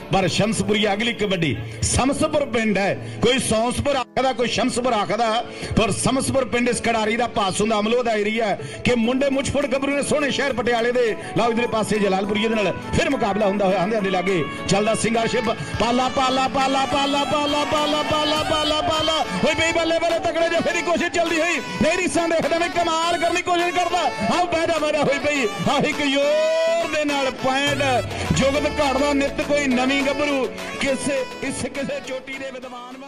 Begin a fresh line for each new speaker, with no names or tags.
पर शमसपुरी अगली कबड्डी समसपुर पिंड है, कोई सौंसपुर आखदा कोई शमसपुर आखदा, पर समसपुर पिंड इस खिडारी का पास हुंदा अमलोह दा एरिया है कि मुंडे मुछफुट गबरू ने सोहने शहर पटियाले दे लाओ इधर पासे जलालपुरी दे नाल फिर मुकाबला हुंदा होया आंदे आंदे लागे चलदा सिंगारशिप पाला पाला पाला पाला पाला पाला पाला पाला पाला ओए बे बल्ले बल्ले तगड़े जो फेरी कोशिश चलदी हुई नहीं रिसां देखदा ने कमाल करनी कोशिश करदा आ बैठा बैठा होई पई आ एक योर दे नाल पॉइंट जुगत घाड़दा नित कोई नवीं गबरू किसे चोटी दे विद्वान